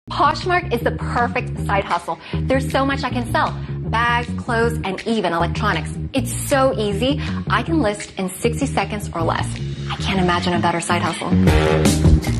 Poshmark is the perfect side hustle. There's so much I can sell. Bags, clothes, and even electronics. It's so easy. I can list in 60 seconds or less. I can't imagine a better side hustle.